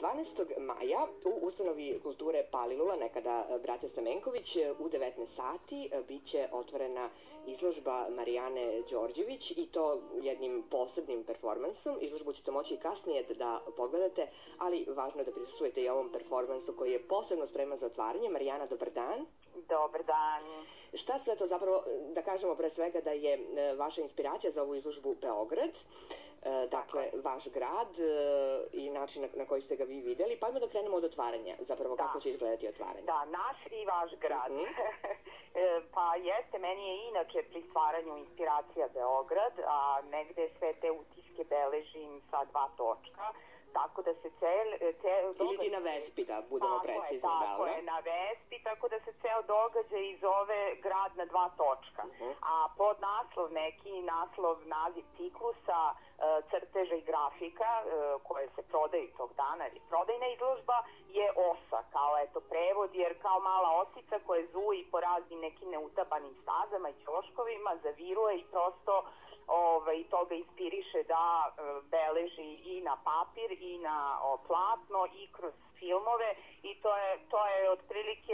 12. maja u Ustanovi kulture Palilula, nekada Braća Stamenković, u 19 sati biće otvorena izložba Marijane Đorđević i to jednim posebnim performansom. Izložbu ćete moći i kasnije da pogledate, ali važno je da prisustvujete i ovom performansu koji je posebno spreman za otvaranje. Marijana, dobar dan. Dobar dan. Šta sve to zapravo, da kažemo pre svega da je vaša inspiracija za ovu izložbu Beograd, dakle vaš grad i način na koji ste ga vi videli, pa ajmo da krenemo od otvaranja, zapravo kako će izgledati otvaranje. Da, naš i vaš grad. Pa jeste, meni je inače pri stvaranju inspiracija Beograd, a negde sve te utiske beležim sa 2 točka. Tako da se ili ti na Vespi, da budemo precizni. Tako je, na Vespi, tako da se ceo događaj zove grad na 2 točka. A pod naziv ciklusa, crteža i grafika koje se prodaju tog dana, ili prodajna izložba, je osa, kao prevod, jer kao mala osica koja zuji po raznim nekim neutabanim stazama i ćoškovima, zaviruje i prosto to ga inspiriše da beleži i na papir i na platno i kroz filmove, i to je otprilike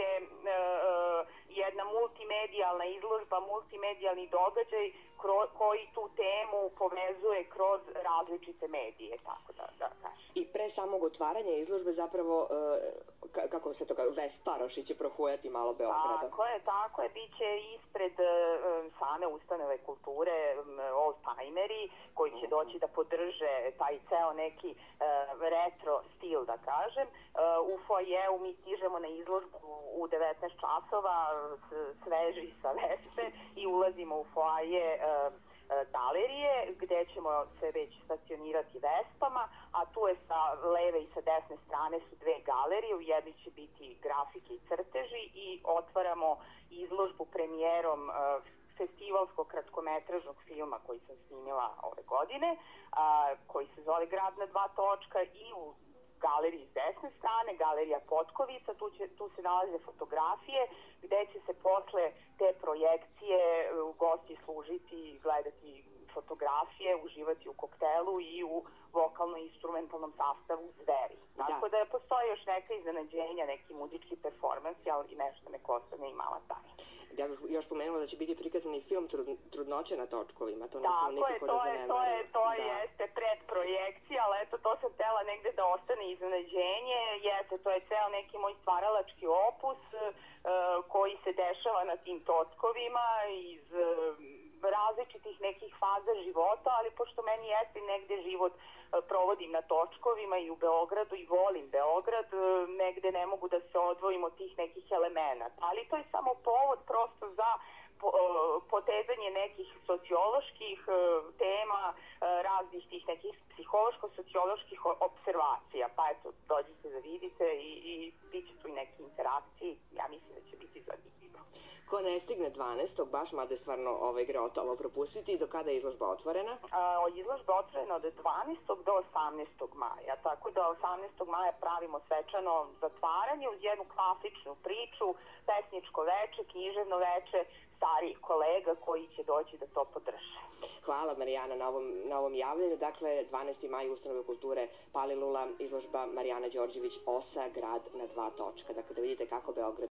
jedna multimedijalna izložba, multimedijalni događaj koji tu temu povezuje kroz različite medije, tako da kažem. I pre samog otvaranja izložbe zapravo, kako se to kaže, Vesparoši će prohujati malo Beograda. Tako je, bit će ispred same ustanove kulture old-timeri koji će doći da podrže taj ceo neki retro stil, da kažem. U foajeu mi stižemo na izložbu u 19 časova, sveži sa Vespe, i ulazimo u foaje galerije gde ćemo se već stacionirati Vespama, a tu je sa leve i sa desne strane su 2 galerije, u jednoj će biti grafike i crteži, i otvaramo izložbu premijerom festivalskog kratkometražnog filma koji sam snimila ove godine, koji se zove Grad na 2 točka, i u galeriji s desne strane, galerija Potkovica, tu se nalaze fotografije gde će se posle te projekcije gosti služiti, gledati fotografije, uživati u koktelu i u vokalno-instrumentalnom sastavu Zveri. Tako da postoje još neka iznenađenja, neki muzički performansi, ali nešto neko ostane i mala tajna. Ja bih još pomenula da će biti prikazani film Trudnoća na točkovima, to ne smo nikako da zanemarimo. To jeste predprojekcija, ali eto, to sam htela negde da ostane iznenađenje. Jeste, to je ceo neki moj stvaralački opus koji se dešava na tim točkovima iz različitih nekih faza života, ali pošto meni jeste negde život provodim na točkovima i u Beogradu i volim Beograd, negde ne mogu da se odvojim od tih nekih elemenata. Ali to je samo povod prosto za potezanje nekih socioloških tema, raznih tih nekih psihološko-socioloških observacija. Pa eto, dođite da vidite i bit će tu i neke interakcije. Ja mislim da će biti zanimljivo. Ko ne stigne 12. baš, mada je stvarno greota ovo propustiti, do kada je izložba otvorena? Izložba je otvorena od 12. do 18. maja, tako da 18. maja pravimo svečano zatvaranje uz jednu klasičnu priču, pesničko veče, književno veče starijih kolega koji će doći da to podrže. Hvala, Marijana, na ovom javljanju. Dakle, 12. maj Ustanove kulture Palilula, izložba Marijana Đorđević, Osa, grad na 2 točka. Dakle, da vidite kako Beograd